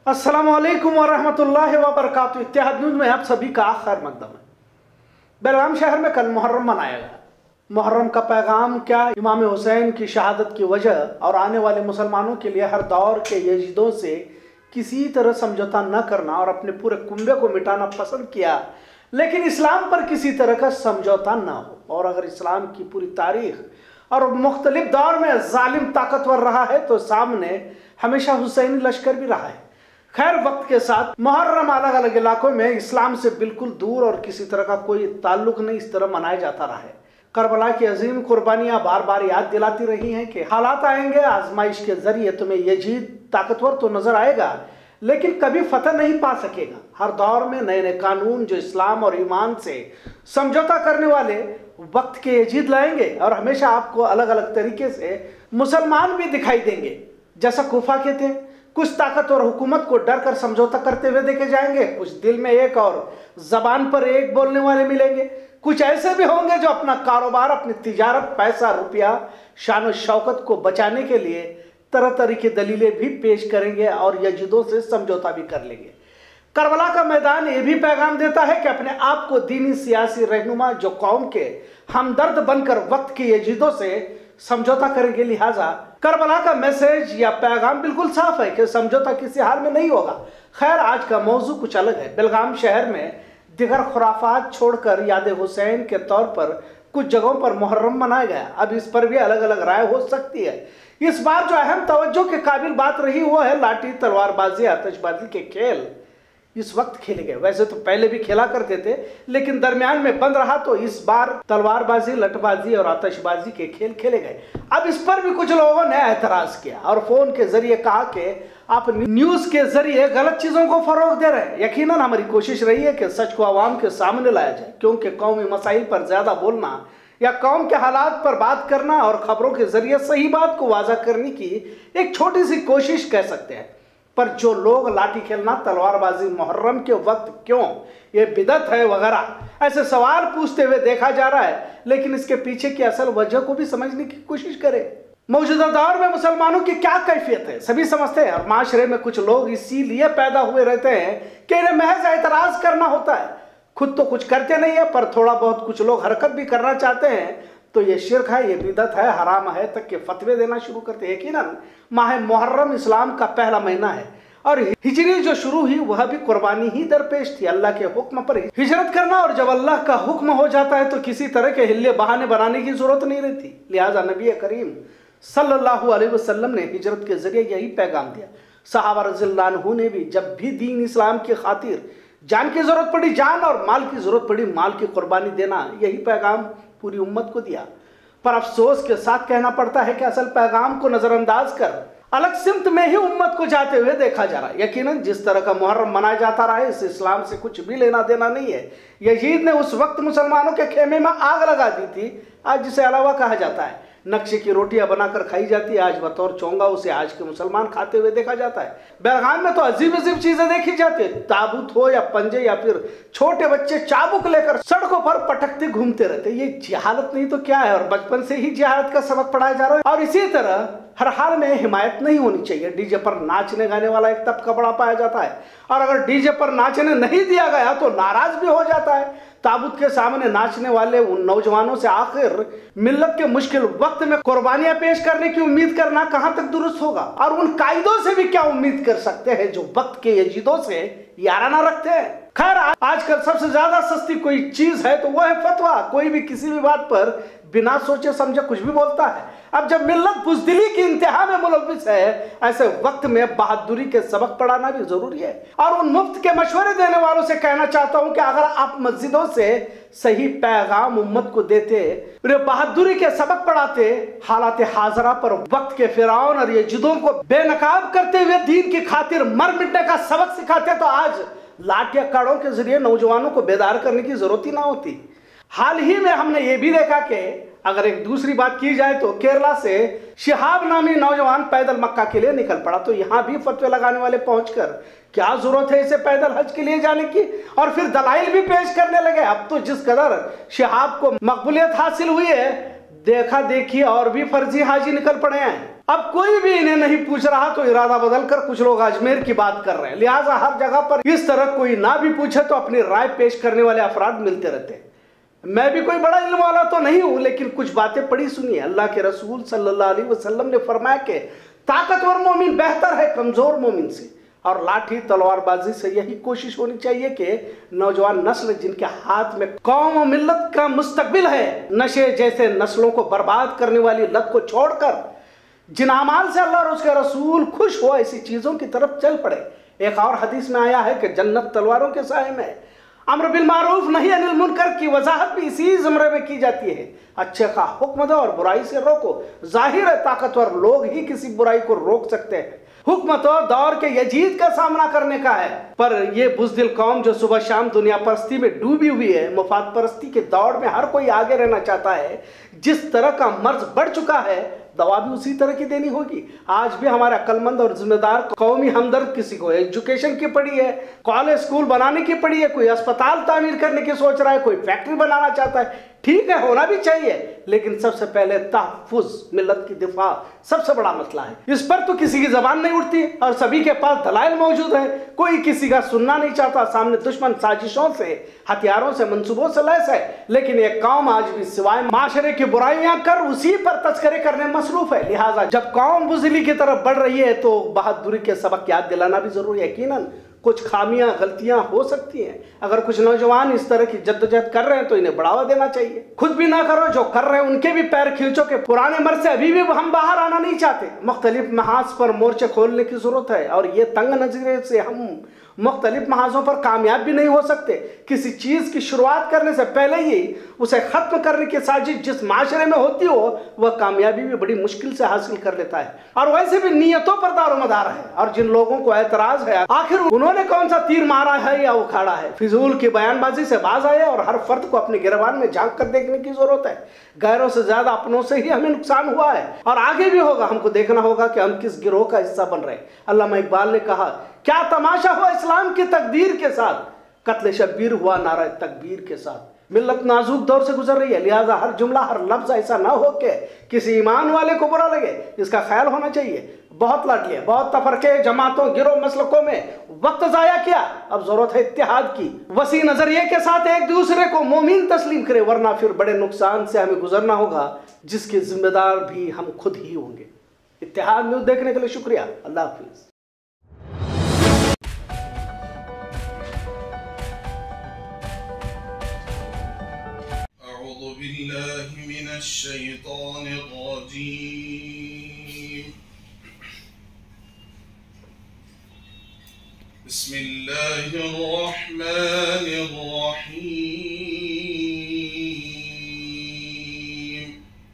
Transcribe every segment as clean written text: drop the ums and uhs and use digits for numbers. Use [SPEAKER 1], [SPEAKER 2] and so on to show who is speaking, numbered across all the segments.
[SPEAKER 1] अस्सलामुअलैकुम वरहमतुल्लाहि वबरकातुहू। इत्तेहाद न्यूज़ में आप सभी का खैर मकदम है। बेलगाम शहर में कल मुहर्रम मनाया गया। मुहर्रम का पैगाम क्या, इमाम हुसैन की शहादत की वजह और आने वाले मुसलमानों के लिए हर दौर के यजीदों से किसी तरह समझौता न करना और अपने पूरे कुंबे को मिटाना पसंद किया, लेकिन इस्लाम पर किसी तरह का समझौता न हो। और अगर इस्लाम की पूरी तारीख और मुख्तलिफ दौर में जालिम ताकतवर रहा है तो सामने हमेशा हुसैनी लश्कर भी रहा है। खैर, वक्त के साथ मुहर्रम अलग अलग इलाकों में इस्लाम से बिल्कुल दूर और किसी तरह का कोई ताल्लुक नहीं इस तरह मनाया जाता रहा है। करबला की अजीम कुर्बानियां बार बार याद दिलाती रही हैं कि हालात आएंगे, आजमाइश के जरिए तुम्हें यजीद ताकतवर तो नजर आएगा लेकिन कभी फतह नहीं पा सकेगा। हर दौर में नए नए कानून जो इस्लाम और ईमान से समझौता करने वाले वक्त के यजीद लाएंगे और हमेशा आपको अलग अलग तरीके से मुसलमान भी दिखाई देंगे। जैसा कूफा के थे, कुछ ताकतवर हुकूमत को डर कर समझौता करते हुए देखे जाएंगे, कुछ दिल में एक और जबान पर एक बोलने वाले मिलेंगे। कुछ ऐसे भी होंगे जो अपना कारोबार, अपनी तिजारत, पैसा, रुपया, शान और शौकत को बचाने के लिए तरह तरह की दलीलें भी पेश करेंगे और यजीदों से समझौता भी कर लेंगे। करबला का मैदान ये भी पैगाम देता है कि अपने आप को दीनी सियासी रहनुमा जो कौम के हमदर्द बनकर वक्त के यजीदों से समझौता करेंगे। लिहाजा करबला का मैसेज या पैगाम बिल्कुल साफ है कि समझौता किसी हाल में नहीं होगा। खैर, आज का मौजू कुछ अलग है। बेलगाम शहर में दिगर खुराफात छोड़कर याद हुसैन के तौर पर कुछ जगहों पर मुहर्रम मनाया गया। अब इस पर भी अलग अलग राय हो सकती है। इस बार जो अहम तवज्जो के काबिल बात रही वो है लाठी, तलवारबाजी, आतिशबाजी के खेल इस वक्त खेले गए। वैसे तो पहले भी खेला करते थे लेकिन दरमियान में बंद रहा, तो इस बार तलवारबाजी, लठबाजी और आतिशबाजी के खेल खेले गए। अब इस पर भी कुछ लोगों ने एतराज किया और फोन के जरिए कहा कि आप न्यूज के जरिए गलत चीजों को फरोग दे रहे हैं। यकीनन हमारी कोशिश रही है कि सच को आवाम के सामने लाया जाए, क्योंकि कौमी मसाइल पर ज्यादा बोलना या कौम के हालात पर बात करना और खबरों के जरिए सही बात को वाज़ा करने की एक छोटी सी कोशिश कह सकते हैं। पर जो लोग लाठी खेलना, तलवारबाजी मुहर्रम के वक्त क्यों, ये बिदअत है वगैरह ऐसे सवाल पूछते हुए देखा जा रहा है, लेकिन इसके पीछे की असल वजह को भी समझने की कोशिश करें। मौजूदा दौर में मुसलमानों की क्या कैफियत है सभी समझते हैं, और माशरे में कुछ लोग इसीलिए पैदा हुए रहते हैं कि इन्हें महज एतराज करना होता है। खुद तो कुछ करते नहीं है पर थोड़ा बहुत कुछ लोग हरकत भी करना चाहते हैं तो ये शिर्क है, ये बिदअत है, हराम है तक के फतवे देना शुरू करते हैं। यकीनन माह मुहर्रम इस्लाम का पहला महीना है और हिजरी जो शुरू हुई वह भी कुर्बानी ही दरपेश थी। अल्लाह के हुक्म पर हिजरत करना, और जब अल्लाह का हुक्म हो जाता है तो किसी तरह के हिल्ले बहाने बनाने की जरूरत नहीं रहती। लिहाजा नबी करीम सल्लल्लाहु अलैहि वसल्लम ने हिजरत के जरिए यही पैगाम दिया। सहाबा रज़ियल्लाहु अन्हु ने भी जब भी दीन इस्लाम की खातिर जान की जरूरत पड़ी, जान, और माल की जरूरत पड़ी, माल की कुर्बानी देना, यही पैगाम पूरी उम्मत को दिया। पर अफसोस के साथ कहना पड़ता है कि असल पैगाम को नजरअंदाज कर अलग सिमत में ही उम्मत को जाते हुए देखा जा रहा है। यकीनन जिस तरह का मुहर्रम मनाया जाता रहा है इस इस्लाम से कुछ भी लेना देना नहीं है। यजीद ने उस वक्त मुसलमानों के खेमे में आग लगा दी थी, आज जिसे अलावा कहा जाता है। नक्शे की रोटियां बनाकर खाई जाती है, आज बतौर चोंगा उसे आज के मुसलमान खाते हुए देखा जाता है। बेलगाम में तो अजीब अजीब चीजें देखी जाती है। ताबूत हो या पंजे या फिर छोटे बच्चे चाबुक लेकर सड़कों पर पटकते घूमते रहते। ये जिहालत नहीं तो क्या है, और बचपन से ही जिहालत का सबक पढ़ाया जा रहा है। और इसी तरह हर हाल में हिमायत नहीं होनी चाहिए। डीजे पर नाचने गाने वाला एक तबका बड़ा पाया जाता है, और अगर डीजे पर नाचने नहीं दिया गया तो नाराज भी हो जाता है। ताबूत के सामने नाचने वाले उन नौजवानों से आखिर मिल्लत के मुश्किल वक्त में कुर्बानियां पेश करने की उम्मीद करना कहां तक दुरुस्त होगा, और उन कायदों से भी क्या उम्मीद कर सकते हैं जो वक्त के यजीदों से याराना रखते हैं। खैर, आजकल सबसे ज्यादा सस्ती कोई चीज है तो वह है फतवा। कोई भी किसी भी बात पर बिना सोचे समझे कुछ भी बोलता है। अब जब मिल्लत बुज़दिली की इंतहा में मुलव्विस है, ऐसे वक्त में बहादुरी के सबक पढ़ाना भी जरूरी है। और उन मुफ्त के मशवरे देने वालों से कहना चाहता हूं कि अगर आप मस्जिदों से सही पैगाम उम्मत को देते, बहादुरी के सबक पढ़ाते, हालात हाजरा पर वक्त के फिरौन और यजीदों को बेनकाब करते हुए दीन की खातिर मर मिटने का सबक सिखाते, तो आज लाठिया काड़ों के जरिए नौजवानों को बेदार करने की जरूरत ही ना होती। हाल ही में हमने ये भी देखा कि अगर एक दूसरी बात की जाए तो केरला से शिहाब नामी नौजवान पैदल मक्का के लिए निकल पड़ा, तो यहाँ भी फतवे लगाने वाले पहुंचकर क्या जरूरत है इसे पैदल हज के लिए जाने की, और फिर दलाइल भी पेश करने लगे। अब तो जिस कदर शिहाब को मकबूलियत हासिल हुई है, देखा देखी और भी फर्जी हाजी निकल पड़े हैं। अब कोई भी इन्हें नहीं पूछ रहा तो इरादा बदलकर कुछ लोग अजमेर की बात कर रहे हैं। लिहाजा हर जगह पर इस तरह कोई ना भी पूछे तो अपनी राय पेश करने वाले अफराद मिलते रहते हैं। मैं भी कोई बड़ा इल्म वाला तो नहीं हूं, लेकिन कुछ बातें पढ़ी सुनी है। अल्लाह के रसूल सल्लल्लाहु अलैहि वसल्लम ने फरमाया कि ताकतवर मोमिन बेहतर है कमजोर मोमिन से, और लाठी तलवारबाजी से यही कोशिश होनी चाहिए कि नौजवान नस्ल जिनके हाथ में कौम और मिल्लत का मुस्तकबिल है, नशे जैसे नस्लों को बर्बाद करने वाली लत को छोड़कर जिन अमाल से अल्लाह और उसके रसूल खुश हो ऐसी चीजों की तरफ चल पड़े। एक और हदीस में आया है कि जन्नत तलवारों के साए में। अम्र बिल मारूफ नही अनिल मुनकर की वजाहत भी इसी ज़मरे में की जाती है। अच्छे का हुक्म दो और बुराई से रोको। जाहिर है ताकतवर लोग ही किसी बुराई को रोक सकते हैं। हुक्म तो दौर के यजीद का सामना करने का है, पर यह बुज़दिल कौम जो सुबह शाम दुनिया परस्ती में डूबी हुई है, मुफाद परस्ती के दौड़ में हर कोई आगे रहना चाहता है, जिस तरह का मर्ज बढ़ चुका है दवा भी उसी तरह की देनी होगी। आज भी हमारा अक्लमंद और जिम्मेदार कौमी हमदर्द किसी को एजुकेशन की पड़ी है, कॉलेज स्कूल बनाने की पड़ी है, कोई अस्पताल तामीर करने की सोच रहा है, कोई फैक्ट्री बनाना चाहता है। ठीक है, होना भी चाहिए, लेकिन सबसे पहले तहफ़्फ़ुज़ मिल्लत की दिफा सबसे बड़ा मसला है। इस पर तो किसी की जबान नहीं उठती और सभी के पास दलाइल मौजूद है। कोई किसी का सुनना नहीं चाहता। सामने दुश्मन साजिशों से, हथियारों से, मंसूबों से लैस है, लेकिन एक कौम आज भी सिवाय माशरे की बुराइयां कर उसी पर तस्करे करने मसरूफ है। लिहाजा जब कौम बुज़दिली की तरफ बढ़ रही है तो बहादुरी के सबक याद दिलाना भी जरूरी है। यकीनन कुछ खामियां गलतियां हो सकती हैं। अगर कुछ नौजवान इस तरह की जद्दोजहद कर रहे हैं तो इन्हें बढ़ावा देना चाहिए। खुद भी ना करो, जो कर रहे हैं उनके भी पैर खींचो कि पुराने मर्ज से अभी भी हम बाहर आना नहीं चाहते। मुख्तलिफ महाज पर मोर्चे खोलने की जरूरत है और ये तंग नजरे से हम मुख्तलिफ महाजों पर कामयाब भी नहीं हो सकते। किसी चीज की शुरुआत करने से पहले ही उसे खत्म करने की साजिश जिस माशरे में होती हो वह कामयाबी भी बड़ी मुश्किल से हासिल कर लेता है। और वैसे भी नियतों पर दारोमदार है। और जिन लोगों को एतराज है आखिर उन्होंने कौन सा तीर मारा है या उखाड़ा है, फिजूल की बयानबाजी से बाज आए और हर फर्द को अपने गिरबान में झांक कर देखने की जरूरत है। गैरों से ज्यादा अपनों से ही हमें नुकसान हुआ है और आगे भी होगा। हमको देखना होगा कि हम किस गिरोह का हिस्सा बन रहे हैं। अल्लामा इकबाल ने कहा, क्या तमाशा हुआ इस्लाम की तकदीर के साथ, कत्ले शब्बीर हुआ नारा तकबीर के साथ। मिल्लत नाजुक दौर से गुजर रही है, लिहाजा हर जुमला हर लफ्ज ऐसा ना हो कि किसी ईमान वाले को बुरा लगे, इसका ख्याल होना चाहिए। बहुत लड़ लिए, बहुत तफरके जमातों गिरोह मसलकों में वक्त जाया किया। अब जरूरत है इत्तेहाद की, वसी नजरिए के साथ एक दूसरे को मोमिन तस्लीम करे, वरना फिर बड़े नुकसान से हमें गुजरना होगा जिसके जिम्मेदार भी हम खुद ही होंगे। इत्तेहाद न्यूज़ देखने के लिए शुक्रिया। अल्लाह हाफिज।
[SPEAKER 2] أعوذ بالله من الشيطان الرجيم بسم الله الرحمن الرحيم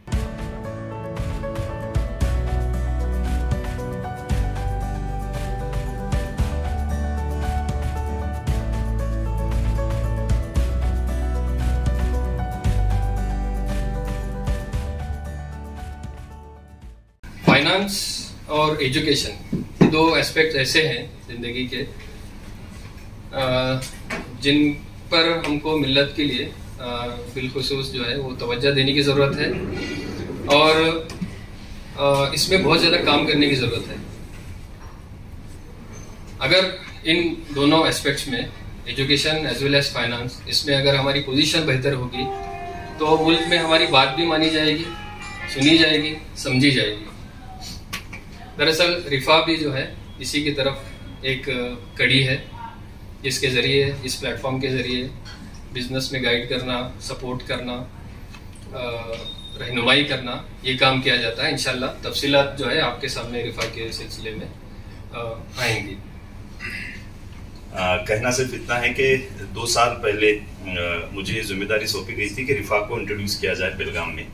[SPEAKER 3] फाइनेंस और एजुकेशन दो एस्पेक्ट ऐसे हैं ज़िंदगी के जिन पर हमको मिल्लत के लिए बिलखुसूस जो है वो तवज्जो देने की ज़रूरत है और इसमें बहुत ज़्यादा काम करने की ज़रूरत है। अगर इन दोनों एस्पेक्ट्स में education as well as finance, इसमें अगर हमारी पोजीशन बेहतर होगी तो मुल्क में हमारी बात भी मानी जाएगी, सुनी जाएगी, समझी जाएगी। दरअसल रिफा भी जो है इसी की तरफ एक कड़ी है जिसके ज़रिए, इस प्लेटफॉर्म के ज़रिए बिज़नेस में गाइड करना, सपोर्ट करना, रहनुमाई करना, ये काम किया जाता है। इंशाल्लाह तफसीलात जो है आपके सामने रिफा के सिलसिले में आएंगी।
[SPEAKER 4] कहना सिर्फ इतना है कि 2 साल पहले मुझे जिम्मेदारी सौंपी गई थी कि रिफा को इंट्रोड्यूस किया जाए बेलगाम में,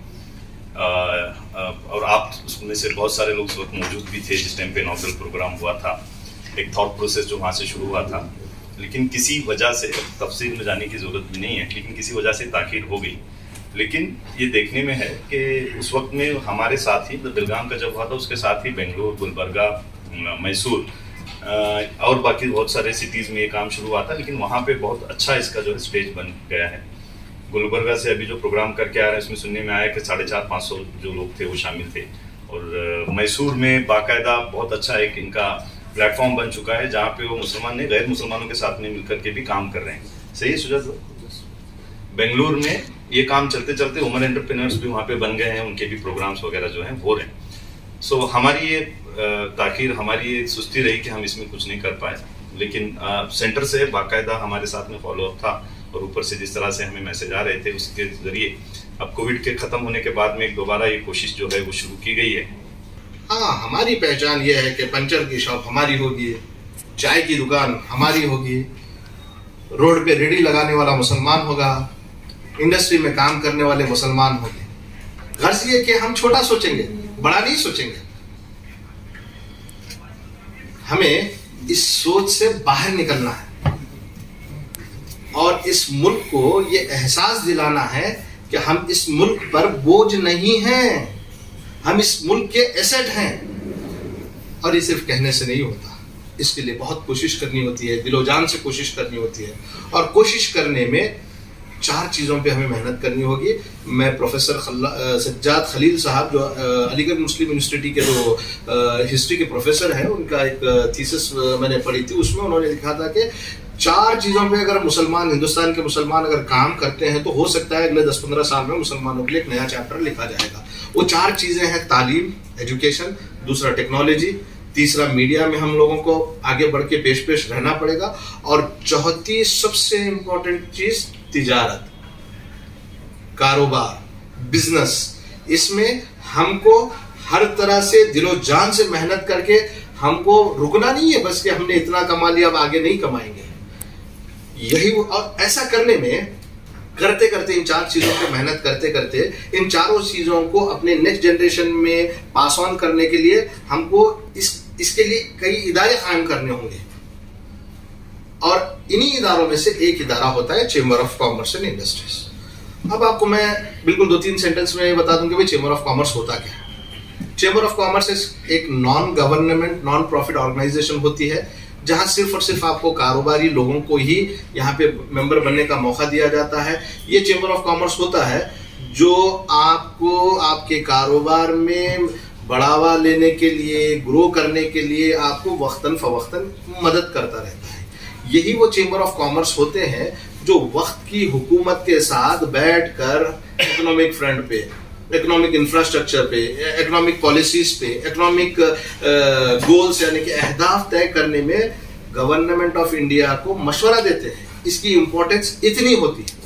[SPEAKER 4] और आप उसमें से बहुत सारे लोग उस वक्त मौजूद भी थे जिस टाइम पे इनॉग्रल प्रोग्राम हुआ था। एक थॉट प्रोसेस जो वहाँ से शुरू हुआ था, लेकिन किसी वजह से, तफसील में जाने की ज़रूरत भी नहीं है, लेकिन किसी वजह से ताख़ीर हो गई। लेकिन ये देखने में है कि उस वक्त में हमारे साथ ही बेलगाम का जब हुआ था उसके साथ ही बेंगलुरु, गुलबर्गा, मैसूर और बाकी बहुत सारे सिटीज़ में ये काम शुरू हुआ था, लेकिन वहाँ पे बहुत अच्छा इसका जो है स्टेज बन गया है। गुलबर्गा से अभी जो प्रोग्राम करके आ रहे हैं उसमें सुनने में आया कि 450-500 जो लोग थे वो शामिल थे। और मैसूर में बाकायदा बहुत अच्छा एक इनका प्लेटफॉर्म बन चुका है जहाँ पे वो मुसलमान ने गैर मुसलमानों के साथ में मिलकर के भी काम कर रहे हैं। सही है सुजात? बेंगलुरु में ये काम चलते चलते वुमेन एंटरप्रेन्योर्स भी वहाँ पे बन गए हैं, उनके भी प्रोग्राम्स वगैरह जो हैं हो रहे हैं। सो हमारी ये ताखीर, हमारी ये सुस्ती रही कि हम इसमें कुछ नहीं कर पाए, लेकिन सेंटर से बाकायदा हमारे साथ में फॉलोअप था और ऊपर से जिस तरह से हमें मैसेज आ रहे थे उसके जरिए अब कोविड के खत्म होने के बाद में दोबारा ये कोशिश जो है वो शुरू की गई है।
[SPEAKER 5] हाँ, हमारी पहचान ये है कि पंचर की शॉप हमारी होगी, चाय की दुकान हमारी होगी, रोड पे रेडी लगाने वाला मुसलमान होगा, इंडस्ट्री में काम करने वाले मुसलमान होंगे। गर्ज ये कि हम छोटा सोचेंगे, बड़ा नहीं सोचेंगे। हमें इस सोच से बाहर निकलना है और इस मुल्क को ये एहसास दिलाना है कि हम इस मुल्क पर बोझ नहीं हैं, हम इस मुल्क के एसेट हैं। और ये सिर्फ कहने से नहीं होता, इसके लिए बहुत कोशिश करनी होती है, दिलो जान से कोशिश करनी होती है। और कोशिश करने में 4 चीज़ों पे हमें मेहनत करनी होगी। मैं प्रोफेसर सज्जाद खलील साहब जो अलीगढ़ मुस्लिम यूनिवर्सिटी के जो हिस्ट्री के प्रोफेसर हैं, उनका एक थीसिस मैंने पढ़ी थी, उसमें उन्होंने लिखा था कि 4 चीज़ों पे अगर मुसलमान, हिंदुस्तान के मुसलमान अगर काम करते हैं तो हो सकता है अगले 10-15 साल में मुसलमानों के लिए एक नया चैप्टर लिखा जाएगा। वो 4 चीज़ें हैं: तालीम, एजुकेशन, दूसरा टेक्नोलॉजी, तीसरा मीडिया में हम लोगों को आगे बढ़ के पेश रहना पड़ेगा, और चौथी सबसे इंपॉर्टेंट चीज तिजारत, कारोबार, बिजनेस। इसमें हमको हर तरह से दिलो जान से मेहनत करके हमको रुकना नहीं है बस कि हमने इतना कमा लिया अब आगे नहीं कमाएंगे। यही और ऐसा करने में करते करते इन 4 चीजों पे मेहनत करते करते इन चारों चीजों को अपने नेक्स्ट जनरेशन में पास ऑन करने के लिए हमको इसके लिए कई इदारे कायम करने होंगे। और इन्हीं इदारों में से एक इदारा होता है chamber of commerce and industries. अब आपको मैं बिल्कुल 2-3 सेंटेंस में बता दूं कि भाई चेंबर ऑफ कॉमर्स होता क्या है। चेंबर ऑफ कॉमर्स एक non government, non profit organisation होती है जहां सिर्फ और सिर्फ आपको कारोबारी लोगों को ही यहाँ पे मेंबर बनने का मौका दिया जाता है। ये चेंबर ऑफ कॉमर्स होता है जो आपको आपके कारोबार में बढ़ावा लेने के लिए, ग्रो करने के लिए आपको वक्तन फवक्तन मदद करता रहता है। यही वो चेंबर ऑफ कॉमर्स होते हैं जो वक्त की हुकूमत के साथ बैठकर इकोनॉमिक फ्रंट पे, इकोनॉमिक इंफ्रास्ट्रक्चर पे, इकोनॉमिक पॉलिसीज पे, इकोनॉमिक गोल्स यानी कि अहदाफ तय करने में गवर्नमेंट ऑफ इंडिया को मशवरा देते हैं। इसकी इंपॉर्टेंस इतनी होती है।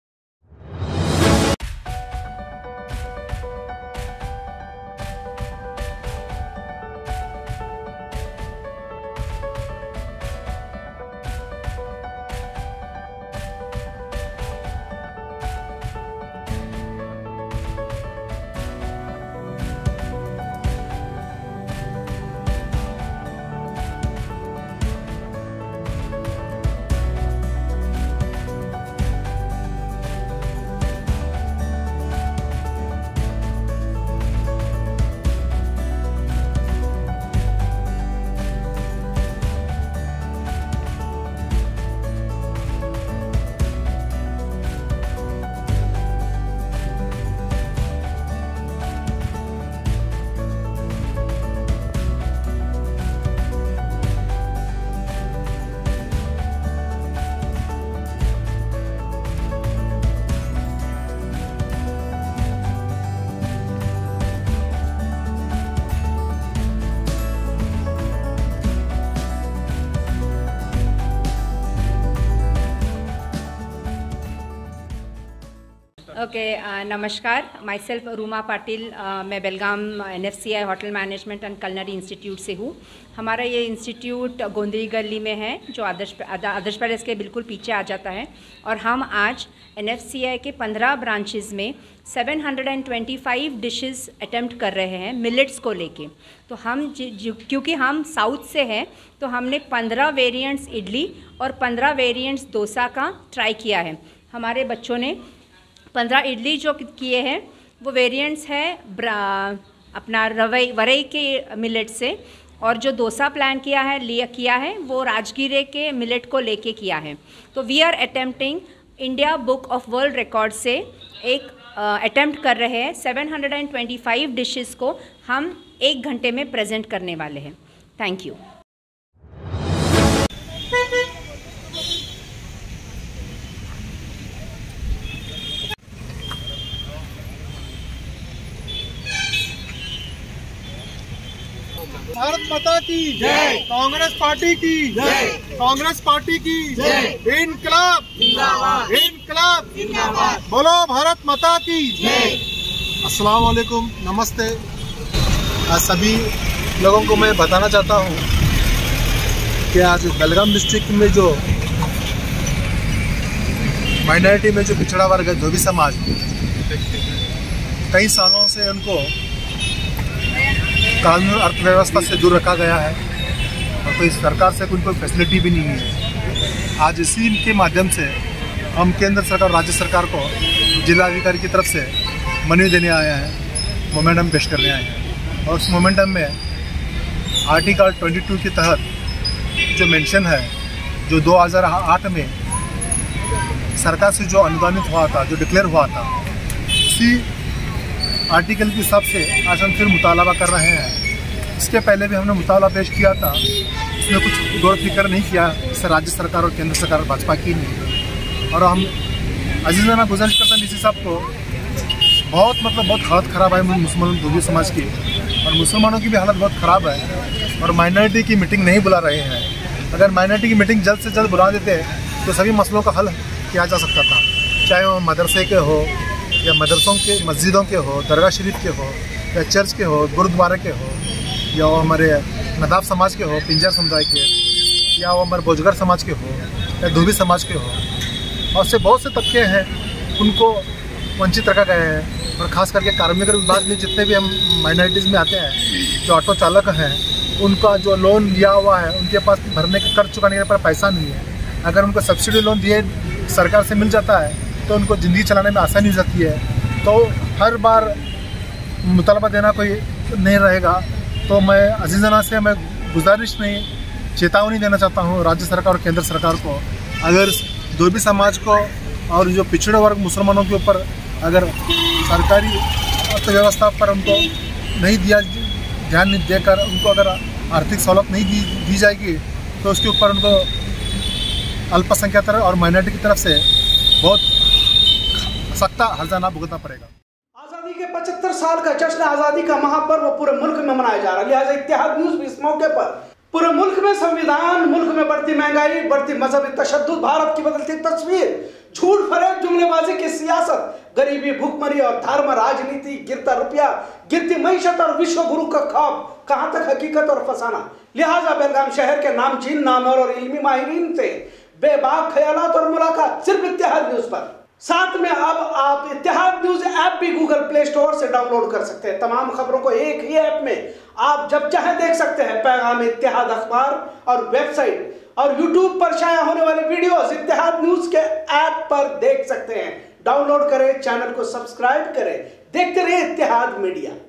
[SPEAKER 6] नमस्कार, माई सेल्फ रूमा पाटिल, मैं Belgaum NFCI hotel management and culinary institute से हूँ। हमारा ये इंस्टीट्यूट गोंदली गली में है जो आदर्श पैलेस के बिल्कुल पीछे आ जाता है। और हम आज NFCI के 15 ब्रांचेस में 725 डिशेस अटेम्प्ट कर रहे हैं मिलेट्स को लेके। तो हम क्योंकि हम साउथ से हैं तो हमने 15 वेरिएंट्स इडली और 15 वेरिएंट्स डोसा का ट्राई किया है। हमारे बच्चों ने 15 इडली जो किए हैं वो वेरिएंट्स है अपना वरई के मिलेट से, और जो डोसा प्लान किया है वो राजगीरे के मिलेट को लेके किया है। तो we are attempting India book of world record से एक अटेम्प्ट कर रहे हैं। 725 डिशेस को हम 1 घंटे में प्रेजेंट करने वाले हैं। Thank you.
[SPEAKER 7] भारत माता की जय। कांग्रेस पार्टी की जय। कांग्रेस पार्टी की जय। इनकलाब जिंदाबाद। इनकलाब जिंदाबाद। बोलो भारत माता की जय। अस्सलाम वालेकुम, नमस्ते। आज सभी लोगों को मैं बताना चाहता हूँ कि आज बेलगाम डिस्ट्रिक्ट में जो माइनॉरिटी में जो पिछड़ा वर्ग है, धोबी समाज, कई सालों से उनको कानून अर्थव्यवस्था से दूर रखा गया है और कोई सरकार से कोई फैसिलिटी भी नहीं है। आज इसी के माध्यम से हम केंद्र सरकार, राज्य सरकार को जिलाधिकारी की तरफ से मनवी देने आए हैं, मोमेंटम पेश करने आए हैं। और उस मोमेंटम में आर्टिकल 22 के तहत जो मेंशन है, जो 2008 में सरकार से जो अनुदानित हुआ था, जो डिक्लेयर हुआ था, उसी आर्टिकल के हिसाब से आज हम फिर मुतालबा कर रहे हैं। इसके पहले भी हमने मुतालबा पेश किया था, इसमें कुछ गौर फिक्र नहीं किया, इससे राज्य सरकार और केंद्र सरकार भाजपा की नहीं। और हम अजीज़ाना गुजारिश करते हैं डीसी साहब को, बहुत हालत ख़राब है मुसलमान धोबी समाज की, और मुसलमानों की भी हालत बहुत ख़राब है और माइनॉरिटी की मीटिंग नहीं बुला रहे हैं। अगर माइनॉरिटी की मीटिंग जल्द से जल्द बुला देते तो सभी मसलों का हल किया जा सकता था, चाहे वो मदरसे के हो या मदरसों के, मस्जिदों के हो, दरगाह शरीफ के हो, या चर्च के हो, गुरुद्वारे के हो, या वो हमारे नदाब समाज के हो, पिंजर समुदाय के, या वो हमारे भोजगर समाज के हो, या धोबी समाज के हो। और से बहुत से तबके हैं उनको वंचित रखा गया है। और ख़ास करके कार्मिक विभाग में जितने भी हम माइनॉरिटीज़ में आते हैं, जो ऑटो चालक हैं, उनका जो लोन लिया हुआ है, उनके पास भरने के कर्ज चुकाने पर पैसा नहीं है। अगर उनको सब्सिडी लोन दिए सरकार से मिल जाता है तो उनको ज़िंदगी चलाने में आसानी हो जाती है। तो हर बार मुतालबा देना कोई नहीं रहेगा। तो मैं अजीज़ाना से मैं गुजारिश नहीं, चेतावनी देना चाहता हूँ राज्य सरकार और केंद्र सरकार को, अगर धोबी समाज को और जो पिछड़े वर्ग मुसलमानों के ऊपर अगर सरकारी अर्थव्यवस्था पर उनको नहीं दिया, ध्यान नहीं देकर उनको अगर आर्थिक सहूलत नहीं दी जाएगी तो उसके ऊपर उनको अल्पसंख्यक और माइनॉरिटी की तरफ से बहुत सख्त हर्जाना भुगतना पड़ेगा।
[SPEAKER 1] आज़ादी के 75 साल का जश्न आज़ादी का महापर्व पूरे मुल्क में मनाया जा रहा है। लिहाजा इत्तेहाद न्यूज़ भी इस मौके पर पूरे मुल्क में संविधान, मुल्क में बढ़ती महंगाई, बढ़ती मजहबी तशद्दुद, भारत की बदलती तस्वीर, झूठ फरेब, जुमलेबाजी की सियासत, गरीबी, भूखमरी और धर्म राजनीति, गिरता रुपया, गिरती मईशत और विश्व गुरु का ख्वाब, कहां तक हकीकत और फसाना। लिहाजा बेलगाम शहर के नामचीन, नामवर और इल्मी माहिरीन से बेबाक ख्यालात और मुलाकात सिर्फ इत्तेहाद न्यूज़ पर। साथ में अब आप इत्तेहाद न्यूज़ ऐप भी गूगल प्ले स्टोर से डाउनलोड कर सकते हैं। तमाम खबरों को एक ही ऐप में आप जब चाहे देख सकते हैं। पैगाम इत्तेहाद अखबार और वेबसाइट और यूट्यूब पर शाया होने वाले वीडियोस इत्तेहाद न्यूज़ के ऐप पर देख सकते हैं। डाउनलोड करें, चैनल को सब्सक्राइब करें, देखते रहिए इत्तेहाद मीडिया।